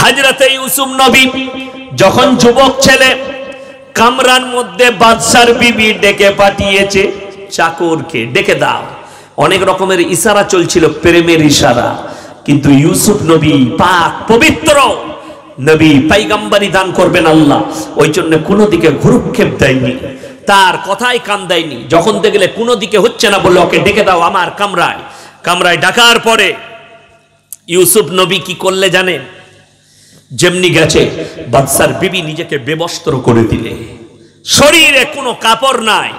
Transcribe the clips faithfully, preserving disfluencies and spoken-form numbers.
হযরত ইউসুফ নবী যখন যুবক ছেলে কামরার মধ্যে বাদশার বিবি ডেকে পাঠিয়েছে চাকরকে, ডেকে দাও। অনেক রকমের ইশারা চলছিল, প্রেমের ইশারা, কিন্তু ইউসুফ নবী পাক পবিত্র নবী, পয়গম্বরী দান করবেন আল্লাহ, ওই জন্য কোনো দিকে ভ্রুক্ষেপ দেয়নি, তার কথায় কান দেয়নি। যখন দেখলে কোনো দিকে হচ্ছে না, বললে ওকে ডেকে দাও আমার কামরায়। কামরায় ডাকার পরে ইউসুফ নবী কি করলে জানেন? যেমনি গেছে বাদশার বিবি নিজেকে বেবস্ত্র করে দিলে, শরীরে কোনো কাপড় নাই,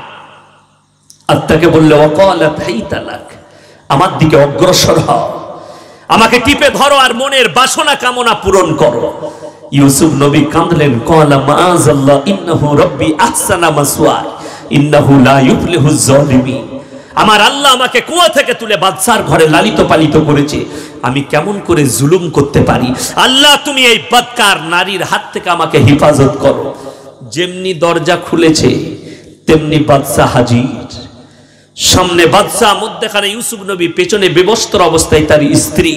আর তাকে বললে ওয়াকালাত হাইতালাক, আমার দিকে অগ্রসর হও, আমাকে টিপে ধরো আর মনের বাসনা কামনা পূরণ করো। ইউসুফ নবী কাঁদলেন, ক্বালা মাআযাল্লাহ ইন্নাহু রাব্বি আহসানা মাসওয়ায় ইন্নাহু লা ইফলিহুজ জালিমিন। আমার আল্লাহ আমাকে কুয়া থেকে তুলে বাদশার ঘরে লালিত পালিত করেছে, আমি কেমন করে জুলুম করতে পারি? আল্লাহ তুমি এই বদকার নারীর হাত থেকে আমাকে হেফাজত করো। যেমনি দরজা খুলেছে তেমনি বাদশা হাজির, সামনে বাদশা, মধ্যখানে ইউসুফ নবী, পেছনে বেবস্ত্র অবস্থায় তার স্ত্রী।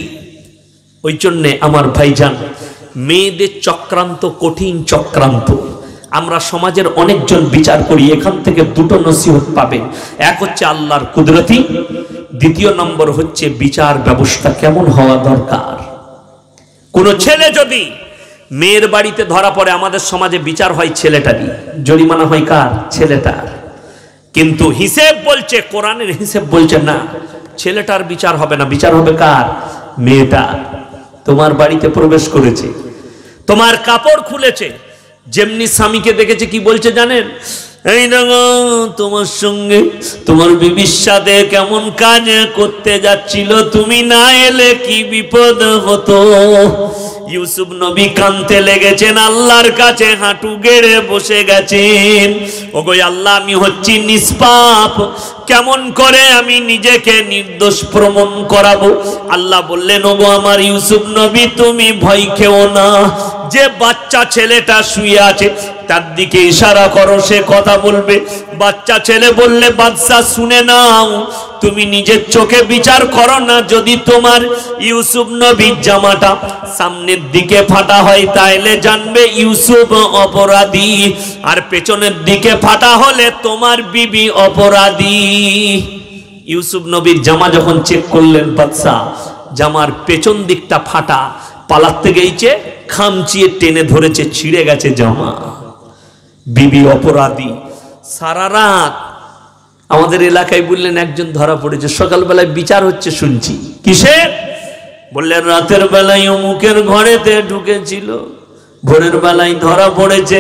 ওই জন্যে আমার ভাইজান, মেয়েদের চক্রান্ত কঠিন চক্রান্ত। আমরা সমাজের অনেকজন বিচার করি, এখান থেকে দুটো নসিহত পাবেন। এক হচ্ছে আল্লাহর কুদরতি, দ্বিতীয় নম্বর হচ্ছে বিচার ব্যবস্থা কেমন হওয়া দরকার। কোন ছেলে যদি মেয়ের বাড়িতে ধরা পড়ে, আমাদের সমাজে বিচার হয় ছেলেটারই, জরিমানা হয় কার? ছেলেটার। কিন্তু হিসেব বলছে, কোরআনের হিসেব বলছে না, ছেলেটার বিচার হবে না, বিচার হবে কার? মেয়েটা। তোমার বাড়িতে প্রবেশ করেছে, তোমার কাপড় খুলেছে, যেমনি স্বামীকে দেখেছে কি বলছে জানেন? এই দেখো তোমার সঙ্গে তোমার বিবির সাথে কেমন কাজ করতে যাচ্ছিল, তুমি না এলে কি বিপদ হতো। ইউসুফ নবী কাঁদতে লেগেছেন, আল্লাহর কাছে হাঁটু গেড়ে বসে গেছেন। ওগো আল্লাহ, আমি হচ্ছি নিষ্পাপ, কেমন করে আমি নিজেকে নির্দোষ প্রমাণ করাবো? আল্লাহ বললেন, ওগো আমার ইউসুফ নবী, তুমি ভয় খেও না, যে বাচ্চা ছেলেটা শুয়ে আছে তার দিকে ইশারা করো, সে কথা বলবে। বাচ্চা ছেলে বললে, বাদশা শুনে নাও, তুমি নিজের চোখে বিচার করো না, যদি তোমার ইউসুফ নবীর জামাটা সামনের দিকে ফাটা হয় তাহলে জানবে ইউসুফ অপরাধী, আর পেছনের দিকে ফাটা হলে তোমার বিবি অপরাধী। ইউসুফ নবীর জামা যখন চেক করলেন বাদশা, জামার পেছন দিকটা ফাটা, পালাতে গেছে, খামচিয়ে টেনে ধরেছে, ছিঁড়ে গেছে জামা, বিবি অপরাধী। সারা রাত আমাদের এলাকায় বললেন একজন ধরা পড়েছে, সকালবেলায় বিচার হচ্ছে শুনছি। কিসের? বললেন রাতের বেলায় অমুকের ঘরেতে ঢুকেছিল, ভোরের বেলায় ধরা পড়েছে।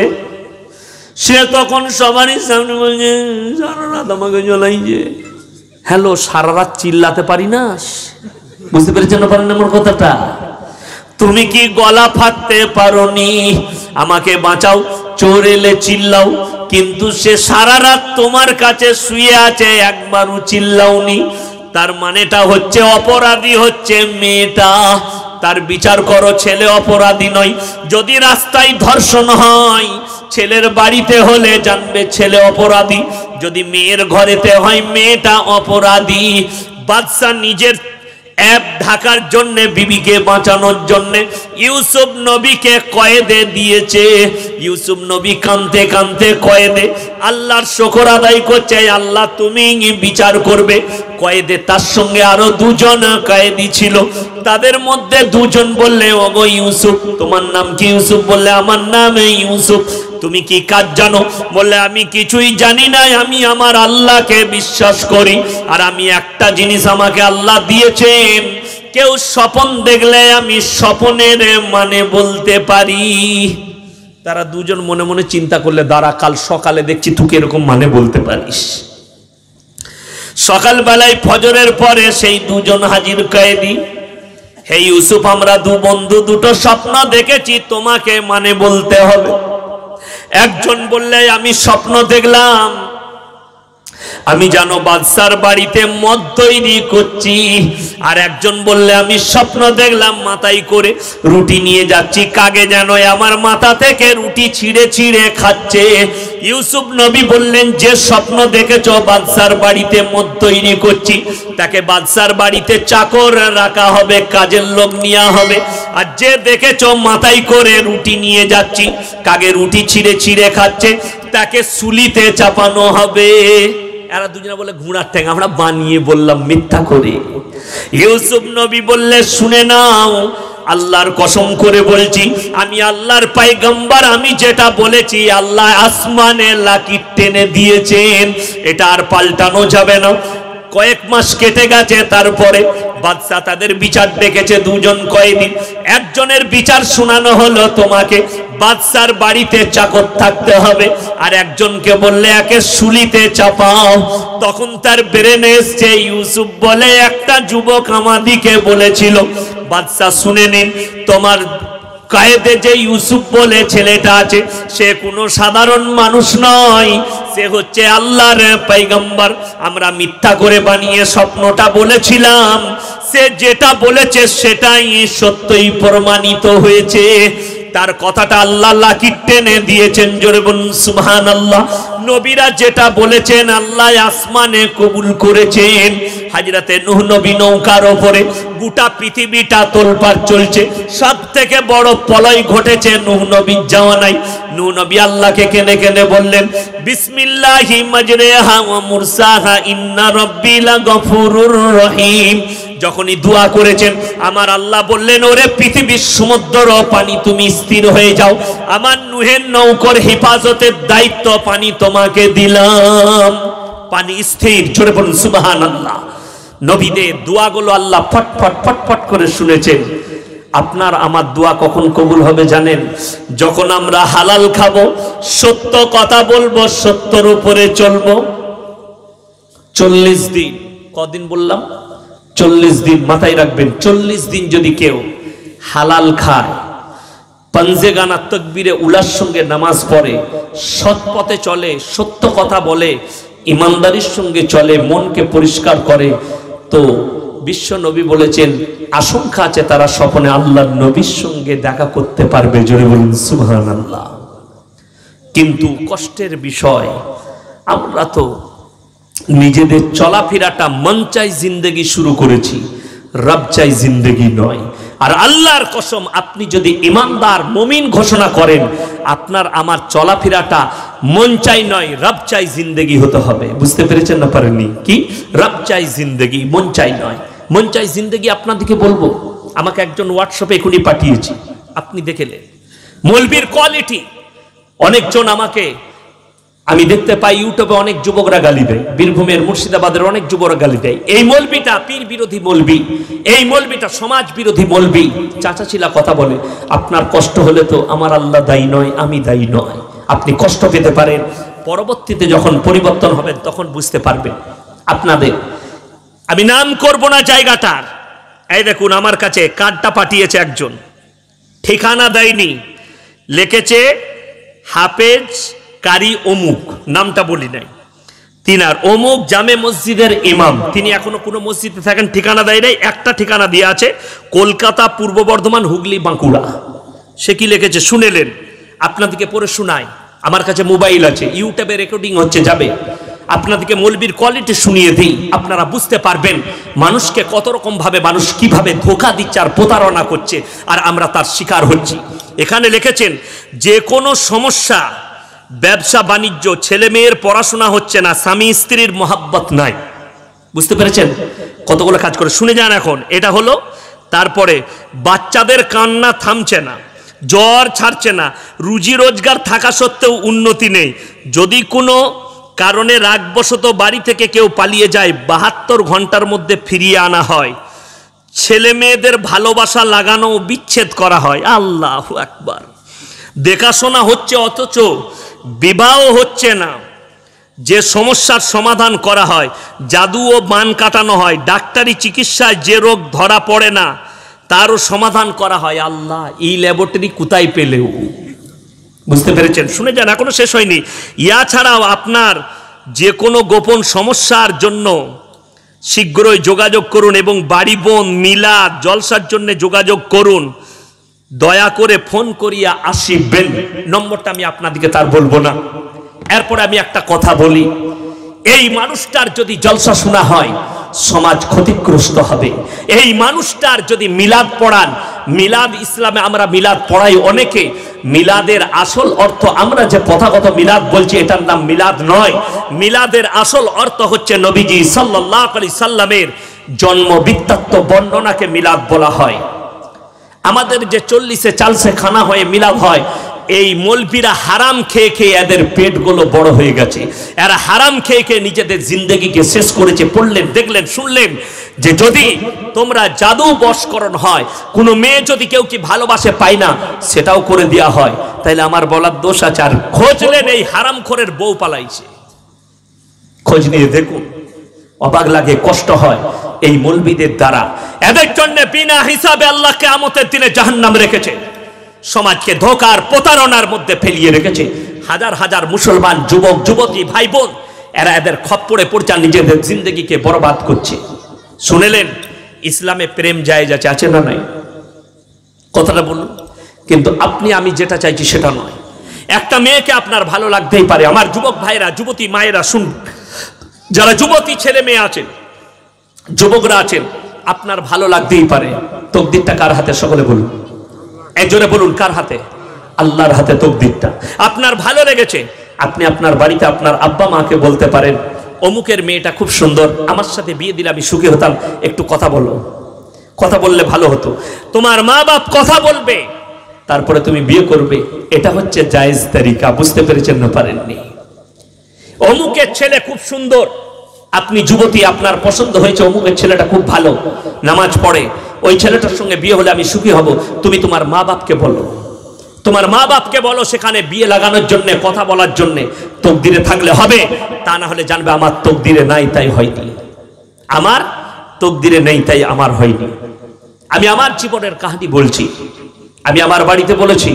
সে তখন সবারই সামনে বলছে, সারা রাত আমাকে জ্বলাইছে। হ্যালো, সারা রাত চিল্লাতে পারি না? বুঝতে পেরেছেন না পারেন আমার কথাটা? তুমি কি গলা ফাটতে পারোনি? আমাকে বাঁচাও, চোর এলে চিল্লাও, কিন্তু সে সারা রাত তোমার কাছে শুয়ে আছে, একবারও চিল্লাওনি। তার মানেটা হচ্ছে অপরাধী হচ্ছে মেয়েটা, তার বিচার করো, ছেলে অপরাধী নয়। যদি রাস্তায় ধর্ষণ হয়, ছেলের বাড়িতে হলে জানবে ছেলে অপরাধী, যদি মেয়ের ঘরেতে হয় মেয়েটা অপরাধী। বাদশা নিজের এক ঢাকার জন্য, বিবিকে বাঁচানোর জন্য ইউসুফ নবীকে কয়েদে দিয়েছে। ইউসুফ নবী কাঁদতে কাঁদতে কয়েদে আল্লাহর শুকর আদায় করছে, আল্লাহ তুমি বিচার করবে। কয়েদে তার সঙ্গে আরো দুজন কয়েদি ছিল, তাদের মধ্যে দুজন বললে, ওগো ইউসুফ, তোমার নাম কি? ইউসুফ বললে, আমার নাম ইউসুফ। তুমি কি কাজ জানো? বললে, আমি কিছুই জানি না, আমি আমার আল্লাহকে বিশ্বাস করি, আর আমি একটা জিনিস আমাকে আল্লাহ দিয়েছেন, কেউ স্বপ্ন দেখলে আমি স্বপ্নের মানে বলতে পারি। তারা দুজন মনে মনে চিন্তা করলে, দাঁড়া, কাল সকালে দেখছি তুই এরকম মানে বলতে পারিস। সকালবেলায় ফজরের পরে সেই দুজন হাজির কয়েদি, হে ইউসুফ, আমরা দু বন্ধু দুটো স্বপ্ন দেখেছি, তোমাকে মানে বলতে হবে। একজন বললে, আমি স্বপ্ন দেখলাম আমি জানো বাদশার বাড়িতে মদ তৈরি করছি। আর একজন বললে, আমি স্বপ্ন দেখলাম মাথায় করে রুটি নিয়ে যাচ্ছি, কাগে যেন আমার মাথা থেকে রুটি ছিঁড়ে ছিঁড়ে খাচ্ছে। ইউসুফ নবী বললেন, যে স্বপ্ন দেখেছ বাদশার বাড়িতে মদ তৈরি করছি, তাকে বাদশার বাড়িতে চাকর রাখা হবে, কাজের লোক নেওয়া হবে। আর যে দেখেছো মাথায় করে রুটি নিয়ে যাচ্ছি, কাগে রুটি ছিঁড়ে ছিঁড়ে খাচ্ছে, তাকে সুলিতে চাপানো হবে। এরা দুজনে বলে ঘোড়ার ঠ্যাং, আমরা বানিয়ে বললাম মিথ্যা করে। ইউসুফ নবী বললে শুনে নাও, আল্লাহর কসম করে বলছি, আমি আল্লাহর পয়গম্বর, আমি যেটা বলেছি আল্লাহ আসমানে লাকি টেনে দিয়েছেন, এটা আর পাল্টানো যাবে না। কয়েক মাস কেটে গেছে, তারপরে বাদশা তাদের বিচার ডেকেছে, দুজন কয়েদি। একজনের বিচার শোনানো হলো, তোমাকে বাদশার বাড়িতে চাকর থাকতে হবে, আর একজনকে বললে একে সুলিতে চাপাও। তখন তার ব্রেনে এসছে, ইউসুফ বলে একটা যুবক আমাদিকে বলেছিল। বাদশা শুনে নিন, তোমার কায়েদে যে ইউসুফ বলে ছেলেটা আছে, সে কোনো সাধারণ মানুষ নয়, সে হচ্ছে আল্লাহর পয়গম্বর। আমরা মিথ্যা করে বানিয়ে স্বপ্নটা বলেছিলাম, সে যেটা বলেছে সেটাই সত্যই প্রমাণিত হয়েছে। তার কথাটা আল্লাহ লাকি টেনে দিয়েছেন। জোরে বলুন সুবহানাল্লাহ। নবীরা যেটা বলেছেন আল্লাহ আসমানে কবুল করেছেন। হাজরাতে নূহ নবী নৌকার ওপরে, গোটা পৃথিবীটা তোলপাড় চলছে, সব থেকে বড় প্রলয় ঘটেছে নূহ নবীর জামানায়। নূহ নবী আল্লাহকে কেনে কেনে বললেন, বিসমিল্লাহি মাজরিহা ওয়া মুরসাহা ইন্না রাব্বি লাগফুরুর রহিম। যখনই দোয়া করেছেন, আমার আল্লাহ বললেন, ওরে পৃথিবীর সমুদ্র পানি তুমি স্থির হয়ে যাও, আমার নূহের নৌকার হেফাজতের দায়িত্ব পানি তোমাকে দিলাম। পানি স্থির। জোরে বলুন সুবহানাল্লাহ। নবীদের দোয়াগুলো আল্লাহ ফট ফট ফট ফট করে শুনেছেন। আপনার আমার দোয়া কখন কবুল হবে জানেন? যখন আমরা হালাল খাবো, সত্য কথা বলবো, সত্যর উপরে চলবো। চল্লিশ দিন, কদিন বললাম? চল্লিশ দিন। মাথায় রাখবেন, চল্লিশ দিন যদি কেউ হালাল খায়, পাঞ্জে গানা তকবীরে উলার সঙ্গে নামাজ পড়ে, সৎ পথে চলে, সত্য কথা বলে, ইমানদারির সঙ্গে চলে, মনকে পরিষ্কার করে, তো বিশ্ব নবী বলেছেন আশঙ্কা আছে তারা স্বপ্নে আল্লাহর নবীর সঙ্গে দেখা করতে পারবে। জোরে বলুন সুবহানাল্লাহ। কিন্তু কষ্টের বিষয়, আমরা তো নিজেদের চলাফেরাটা মন চাই জিন্দেগি শুরু করেছি, রব চাই জিন্দেগি নয়। আর আল্লাহর কসম, আপনি যদি ইমানদার মুমিন ঘোষণা করেন, আপনার আমার চলাফেরাটা মন চাই নয়, রব চাই জিন্দেগি হতে হবে। বুঝতে পেরেছেন না পারেননি? কি রব চাই জিন্দেগি, মন চাই নয়। মন চাই জিন্দেগি আপনাদেরকে বলবো, আমাকে একজন হোয়াটসঅ্যাপে এখনই পাঠিয়েছি, আপনি দেখেলেন মৌলবীর কোয়ালিটি। অনেকজন আমাকে, আমি দেখতে পাই ইউটিউবে অনেক যুবকরা গালি দেয়, বীরভূমের মুর্শিদাবাদের অনেক যুবকরা গালি দেয়, এই মৌলবীটা পীর বিরোধী মৌলবী, এই মৌলবীটা সমাজ বিরোধী মৌলবী। চাচা ছিলা কথা বলে, আপনার কষ্ট হলে তো আমার আল্লাহ দায়ী নয়, আমি দায়ী নয়। আপনি কষ্ট পেতে পারেন, পরবর্তীতে যখন পরিবর্তন হবেন তখন বুঝতে পারবেন। আপনাদের আমি নাম করব না জায়গাটার, এই দেখুন আমার কাছে কার্ডটা পাঠিয়েছে একজন, ঠিকানা দেয়নি, লিখেছে হাফেজ কারি অমুক, নামটা বলি নাই, তিনার অমুক জামে মসজিদের ইমাম। তিনি এখনো কোনো মসজিদে থাকেন, ঠিকানা দেয় নাই, একটা ঠিকানা দিয়ে আছে কলকাতা, পূর্ব বর্ধমান, হুগলি, বাঁকুড়া। সে কি লিখেছে শুনেলেন? আপনাদেরকে পড়ে শোনায়, আমার কাছে মোবাইল আছে, ইউটিউবে রেকর্ডিং হচ্ছে, যাবে, আপনাদেরকে মৌলবীর কোয়ালিটি শুনিয়ে দিই, আপনারা বুঝতে পারবেন মানুষকে কত রকম ভাবে মানুষ কিভাবে ধোঁকা দিচ্ছে আর প্রতারণা করছে, আর আমরা তার শিকার হচ্ছি। এখানে লিখেছেন যে কোনো সমস্যা, ব্যবসা বাণিজ্য, ছেলে মেয়ের পড়াশোনা হচ্ছে না, স্বামী স্ত্রীর মহাব্বত নাই, বুঝতে পেরেছেন? কতগুলো কাজ করে শুনে যান এখন। এটা হলো, তারপরে বাচ্চাদের কান্না থামছে না, জ্বর ছাড়ছে না, রুজি রোজগার থাকা সত্ত্বেও উন্নতি নেই, যদি কোনো কারণে রাগবশত বাড়ি থেকে কেউ পালিয়ে যায়, বাহাত্তর ঘন্টার মধ্যে ফিরিয়ে আনা হয়, ছেলে মেয়েদের ভালোবাসা লাগানো বিচ্ছেদ করা হয়। আল্লাহু আকবার। দেখাশোনা হচ্ছে অথচ বিবাহ হচ্ছে না, যে সমস্যার সমাধান করা হয়, জাদু ও বান কাটানো হয়, ডাক্তারি চিকিৎসায় যে রোগ ধরা পড়ে না তারও সমাধান করা হয়। আল্লাহ, এই ল্যাবরেটরি কোথায় পেলেও? বুঝতে পেরেছেন? শুনে যান, এখনো শেষ হয়নি। ইয়া ছাড়াও আপনার যে কোনো গোপন সমস্যার জন্য শীঘ্রই যোগাযোগ করুন, এবং বাড়ি বোন মিলাদ জলসার জন্য যোগাযোগ করুন, দয়া করে ফোন করিয়া আসিবেন। নম্বরটা আমি আপনাদেরকে তার বলবো না। এরপরে আমি একটা কথা বলি, এই মানুষটার যদি জলসা শোনা হয় সমাজ ক্ষতিগ্রস্ত হবে। এই মানুষটার যদি মিলাদ পড়ান মিলাদ ইসলামে আমরা মিলাদ পড়াই অনেকে, মিলাদের আসল অর্থ আমরা যে প্রথাগত মিলাদ বলছি এটার নাম মিলাদ নয়। মিলাদের আসল অর্থ হচ্ছে নবীজি সাল্লাল্লাহু আলাইহি সাল্লামের জন্ম বৃত্তান্ত বর্ণনাকে মিলাদ বলা হয়। আমাদের যে চল্লিশে চালসে খানা হয়ে মিলাদ হয়, এই মৌলবীরা হারাম খেয়ে খেয়ে এদের পেটগুলো বড় হয়ে গেছে, এরা হারাম খেয়ে খেয়ে নিজেদের জিন্দগিকে শেষ করেছে। পড়লেন, দেখলেন, শুনলেন যে যদি তোমরা জাদু বশকরণ হয়, কোনো মেয়ে যদি কেউ কি ভালোবাসে পায় না, সেটাও করে দেওয়া হয়, তাইলে আমার বলার দোষ আছে? আর খোঁজলেন এই হারামখোরের বউ পালাইছে, খোঁজ নিয়ে দেখুন, অবাক লাগে, কষ্ট হয় এই মৌলবীদের দ্বারা। এদের জন্য বিনা হিসাবে আল্লাহ কিয়ামতের দিনে জাহান্নাম রেখেছে, সমাজকে ধোঁকার প্রতারণার মধ্যে ফেলিয়ে রেখেছে। হাজার হাজার মুসলমান যুবক যুবতী ভাই বোন এরা এদের খপ্পরে পড়ছে, নিজেদের জিন্দগিকে বরবাদ করছে। শুনেলেন ইসলামে প্রেম জায়েজ আছে, আছে না নাই? কথাটা বলুন। কিন্তু আপনি আমি যেটা চাইছি সেটা নয়। একটা মেয়েকে আপনার ভালো লাগতেই পারে। আমার যুবক ভাইরা, যুবতী মায়েরা শুন, যারা যুবতী ছেলে মেয়ে আছেন, যুবকরা আছেন, আপনার ভালো লাগতেই পারে। তকদিরটা কার হাতে? সকলে বলুন, একজনে বলুন কার হাতে? আল্লাহর হাতে তকদিরটা। আপনার ভালো লেগেছে, আপনি আপনার বাড়িতে আপনার আব্বা মাকে বলতে পারেন, অমুকের মেয়েটা খুব সুন্দর, আমার সাথে বিয়ে দিলে আমি সুখী হতাম, একটু কথা বলো। কথা বললে ভালো হতো। তোমার মা বাপ কথা বলবে, তারপরে তুমি বিয়ে করবে। এটা হচ্ছে জায়েজ তরিকা। বুঝতে পেরেছেন না পারেননি? অমুকের ছেলে খুব সুন্দর, আপনি যুবতী, আপনার পছন্দ হয়েছে অমুকের ছেলেটা খুব ভালো, নামাজ পড়ে, ওই ছেলেটার সঙ্গে বিয়ে হলে আমি সুখী হব। তুমি তোমার মা বাপকে বলো, তোমার মা বাপকে বলো, সেখানে বিয়ে লাগানোর জন্য, কথা বলার জন্য। তকদিরে থাকলে হবে, তা না হলে জানবে আমার তকদিরে নাই, তাই হয়নি। আমার তকদিরে নেই, তাই আমার হয়নি। আমি আমার জীবনের কাহিনী বলছি। আমি আমার বাড়িতে বলেছি,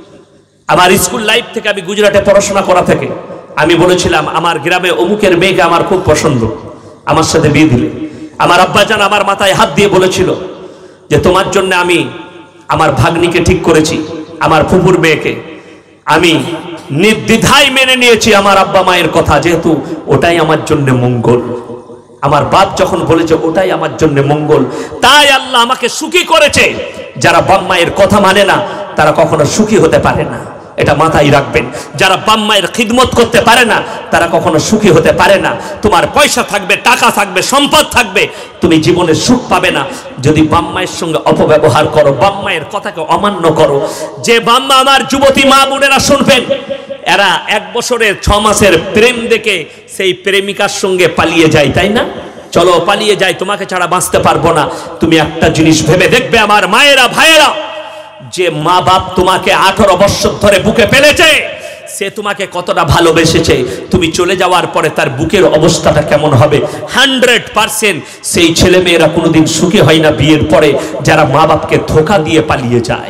আমার স্কুল লাইফ থেকে, আমি গুজরাটে পড়াশোনা করা থেকে আমি বলেছিলাম আমার গ্রামে অমুকের মেয়েকে আমার খুব পছন্দ, আমার সাথে বিয়ে দিলে। আমার আব্বাজান আমার মাথায় হাত দিয়ে বলেছিল যে তোমার জন্য আমি আমার ভাগ্নিকে ঠিক করেছি, আমার ফুফুর মেয়েকে। আমি নির্দ্বিধায় মেনে নিয়েছি আমার আব্বা মায়ের কথা, যেহেতু ওটাই আমার জন্য মঙ্গল। আমার বাপ যখন বলেছে ওটাই আমার জন্য মঙ্গল, তাই আল্লাহ আমাকে সুখী করেছে। যারা বাপ মায়ের কথা মানে না, তারা কখনো সুখী হতে পারে না, এটা মাথায় রাখবেন। যারা বাপ মায়ের খিদমত করতে পারে না, তারা কখনো সুখী হতে পারে না। তোমার পয়সা থাকবে, টাকা থাকবে, সম্পদ থাকবে, তুমি জীবনে সুখ পাবে না যদি বাপ মায়ের সঙ্গে অপব্যবহার করো, বাপ মায়ের কথাকে অমান্য করো। যে বাপ মা, আমার যুবতী মা বোনেরা শুনবেন, এরা এক বছরের ছ মাসের প্রেম দেখে সেই প্রেমিকার সঙ্গে পালিয়ে যায়, তাই না? চলো পালিয়ে যাই, তোমাকে ছাড়া বাঁচতে পারবো না। তুমি একটা জিনিস ভেবে দেখবে আমার মায়েরা, ভাইয়েরা, যে মা বাপ তোমাকে আঠারো বছর ধরে বুকে ফেলেছে, সে তোমাকে কতটা ভালোবেসেছে। তুমি চলে যাওয়ার পরে তার বুকের অবস্থাটা কেমন হবে? হান্ড্রেড পার্সেন্ট সেই ছেলে মেয়েরা কোনোদিন সুখী হয় না বিয়ের পরে, যারা মা বাপকে ধোঁকা দিয়ে পালিয়ে যায়,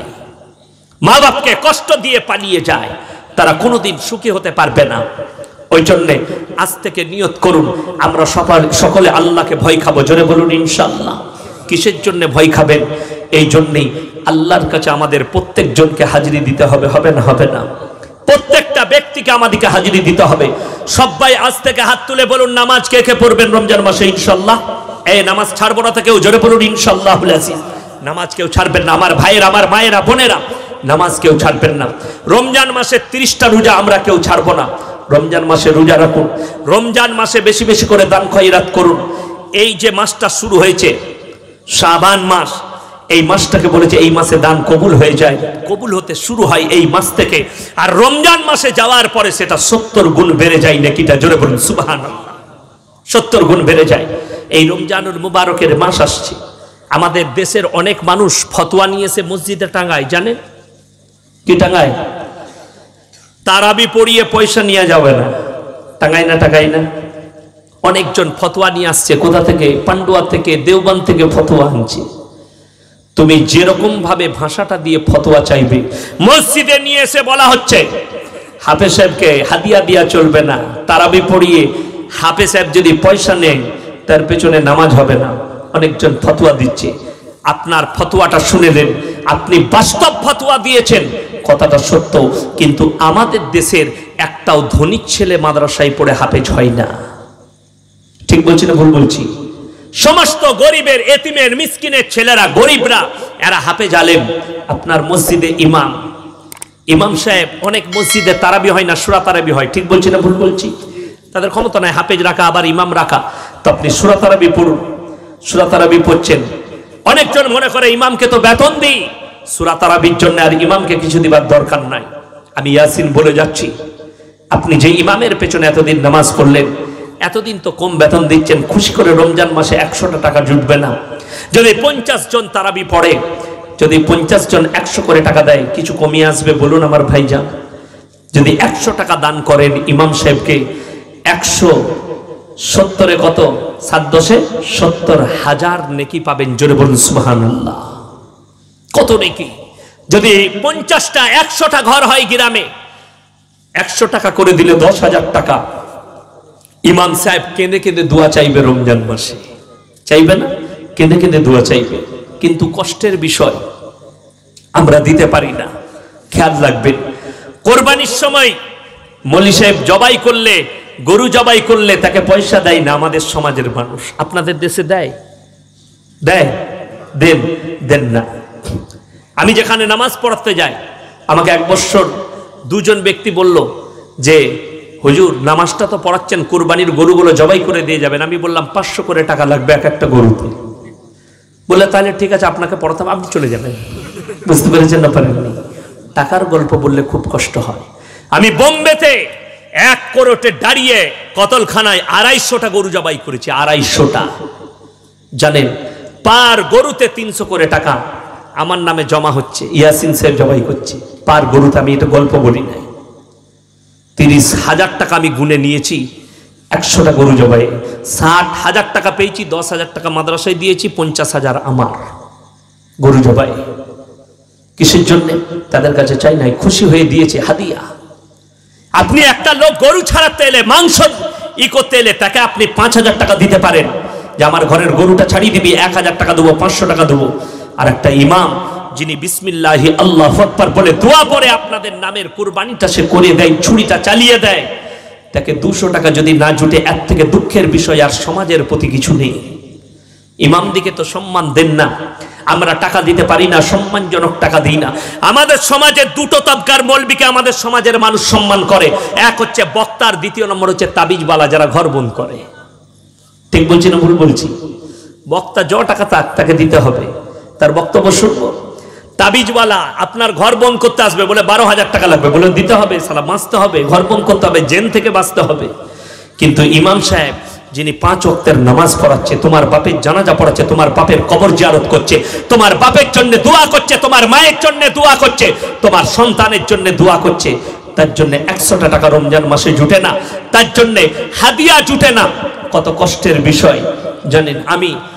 মা বাপকে কষ্ট দিয়ে পালিয়ে যায়, তারা কোনোদিন সুখী হতে পারবে না। ওই জন্যে আজ থেকে নিয়ত করুন, আমরা সকাল সকলে আল্লাহকে ভয় খাবো। জোরে বলুন ইনশাআল্লাহ। কিসের জন্য ভয় খাবেন? এই জন্যেই আল্লাহর কাছে আমাদের প্রত্যেকজনকে হাজিরি দিতে হবে। হবে না? হবে না। প্রত্যেকটা ব্যক্তিকে আমাদেরকে হাজিরি দিতে হবে। সবাই আজ থেকে হাত তুলে বলুন, নামাজ কে কে পড়বেন রমজান মাসে ইনশাআল্লাহ? এই নামাজ ছাড়বো না তো কেউ? জোরে বলুন ইনশাআল্লাহ। নামাজ কেউ ছাড়বেন না। আমার ভাইয়েরা, আমার মায়েরা, বোনেরা, নামাজ কেউ ছাড়বেন না। রমজান মাসে তিরিশটা রোজা আমরা কেউ ছাড়বো না। রমজান মাসে রোজা রাখুন। রমজান মাসে বেশি বেশি করে দান খয়রাত করুন। এই যে মাসটা শুরু হয়েছে, শাবান মাস, এই মাসটাকে বলেছে এই মাসে দান কবুল হয়ে যায়, কবুল হতে শুরু হয় এই মাস থেকে। আর রমজান মাসে যাওয়ার পরে সেটা সত্তর গুণ বেড়ে যায়। নাকিটা জোরে বলুন সুবহানাল্লাহ। সত্তর গুণ বেড়ে যায়। এই রমজানুল মুবারকের মাস আসছে। আমাদের দেশের অনেক মানুষ ফতোয়া নিয়েছে মসজিদে টাঙ্গায়, জানেন কি টাঙ্গায়? তারাবি পড়িয়ে পয়সা নিয়ে যাবে না, টাঙ্গাই না? টাঙ্গাই না? অনেকজন ফতোয়া নিয়ে আসছে। কোথা থেকে? পান্ডুয়া থেকে, দেওবন্দ থেকে ফতোয়া আনছে। তুমি যেরকম ভাবে ভাষাটা দিয়ে ফতোয়া চাইবে, মসজিদে নিয়ে এসে বলা হচ্ছে হাফেজ সাহেবকে হাদিয়া দিয়া চলবে না, তারাবি পড়িয়ে হাফেজ সাহেব যদি পয়সা নেয় তার পেছনে নামাজ হবে না। অনেকজন ফতোয়া দিচ্ছে। আপনার ফতোয়াটা শুনেলেন, আপনি বাস্তব ফতোয়া দিয়েছেন, কথাটা সত্য, কিন্তু আমাদের দেশের একটাও ধনী ছেলে মাদ্রাসায় পড়ে হাফেজ হয় না। ঠিক বলছি না ভুল বলছি? সমস্ত গরিবের, এতিমের, মিসকিনের ছেলেরা, গরিবরা, এরা হাফেজ আলেম। আপনার মসজিদে ইমাম ইমাম সাহেব, অনেক মসজিদে তারাবি হয় না, সূরা তারাবি হয়, ঠিক বলছি না ভুল বলছি? তাদের ক্ষমতা নাই হাফেজ রাখা আবার ইমাম রাখা, তো আপনি সূরা তারাবি পড়ুন। সূরা তারাবি পড়ছেন, অনেকজন মনে করে ইমামকে তো বেতন দিই, সূরা তারাবির জন্য আর ইমামকে কিছু দিবার দরকার নাই। আমি ইয়াসিন বলে যাচ্ছি, আপনি যে ইমামের পেছনে এতদিন নামাজ পড়লেন, এতদিন তো কম বেতন দিচ্ছেন, খুশি করে রমজান মাসে একশোটা টাকা জুটবে না? যদি পঞ্চাশ জন তারাবি পড়ে, যদি পঞ্চাশ জন একশো করে টাকা দেয়, কিছু কমিয়ে আসবে বলুন আমার ভাইজান? যদি একশো টাকা দান করেন ইমাম সাহেবকে, একশো সত্তরে কত? সাত দশে সত্তর হাজার নেকি পাবেন। জোরে বলুন সুবহানাল্লাহ। কত নেকি! যদি পঞ্চাশটা একশোটা ঘর হয় গ্রামে, একশো টাকা করে দিলে দশ হাজার টাকা। ইমাম সাহেব কেঁদে কেঁদে দোয়া চাইবে রমজান মাসে, চাইবে না? কেঁদে কেঁদে দোয়া চাইবে, কিন্তু কষ্টের বিষয় আমরা দিতে পারি না। খেয়াল রাখবেন, কোরবানির সময় মলি সাহেব জবাই করলে, গরু জবাই করলে তাকে পয়সা দেয় না আমাদের সমাজের মানুষ। আপনাদের দেশে দেয়? দেয়? দেন? দেন না। আমি যেখানে নামাজ পড়াতে যাই, আমাকে এক বছর দুজন ব্যক্তি বলল যে হুজুর নামাজটা তো পড়াচ্ছেন, কুরবানির গরুগুলো জবাই করে দিয়ে যাবেন। আমি বললাম পাঁচশো করে টাকা লাগবে এক একটা গরুতে। বললে তাহলে ঠিক আছে, আপনাকে পড়াতাম, আপনি চলে যাবেন। বুঝতে পেরেছেন না পারেননি? টাকার গল্প বললে খুব কষ্ট হয়। আমি বোম্বেতে এক কোরটে দাঁড়িয়ে কতলখানায় আড়াইশোটা গরু জবাই করেছি, আড়াইশোটা। জানেন, পার গরুতে তিনশো করে টাকা আমার নামে জমা হচ্ছে, ইয়াসিন সাহেব জবাই করছে পার গরুতে। আমি এটা গল্প বলি নাই। তিরিশ হাজার টাকা আমি গুনে নিয়েছি একশোটা গরু জবাই। ষাট হাজার টাকা পেয়েছি, দশ হাজার টাকা মাদ্রাসায় দিয়েছি, পঞ্চাশ হাজার আমার গরু জবাই। কিসের জন্য? তাদের কাছে চাই নাই, খুশি হয়ে দিয়েছে হাদিয়া। আপনি একটা লোক গরু ছাড়াতে এলে, মাংস ই করতে এলে, তাকে আপনি পাঁচ হাজার টাকা দিতে পারেন যে আমার ঘরের গরুটা ছাড়িয়ে দিবি, এক হাজার টাকা দেবো, পাঁচশো টাকা দেবো। আর একটা ইমাম যিনি বিসমিল্লাহি আল্লাহু আকবার বলে দোয়া পড়ে আপনাদের নামের কুরবানিটা সে করে দেয়, ছুরিটা চালিয়ে দেয়, তাকে দুশো টাকা যদি না জুটে, এর থেকে দুঃখের বিষয় আর সমাজের প্রতি কিছু নেই। ইমাম দিকে তো সম্মান দেন না, আমরা টাকা দিতে পারি না, সম্মানজনক টাকা দিই না। আমাদের সমাজের দুটো তবকার মৌলবীকে আমাদের সমাজের মানুষ সম্মান করে, এক হচ্ছে বক্তার, দ্বিতীয় নম্বর হচ্ছে তাবিজওয়ালা যারা ঘর বন্ধ করে। ঠিক বলছি না ভুল বলছি? বক্তা য টাকা তাক তাকে দিতে হবে, তার বক্তব্য শুনবো। তাবিজওয়ালা আপনার ঘর বন্ধ করতে আসবে, বলে বারো হাজার টাকা লাগবে, বলে দিতে হবে, সালা বাঁচতে হবে, ঘর বন্ধ করতে হবে, জেল থেকে বাঁচতে হবে। কিন্তু ইমাম সাহেব যিনি পাঁচ ওয়াক্তের নামাজ পড়াচ্ছে, তোমার বাপের জানাজা পড়াচ্ছে, তোমার বাপের কবর জিয়ারত করছে, তোমার বাপের জন্য দোয়া করছে, তোমার মায়ের জন্য দোয়া করছে, তোমার সন্তানের জন্য দোয়া করছে, তার জন্য একশোটা টাকা রমজান মাসে জুটে না, তার জন্য হাদিয়া জুটে না। কত কষ্টের বিষয় জানেন? আমি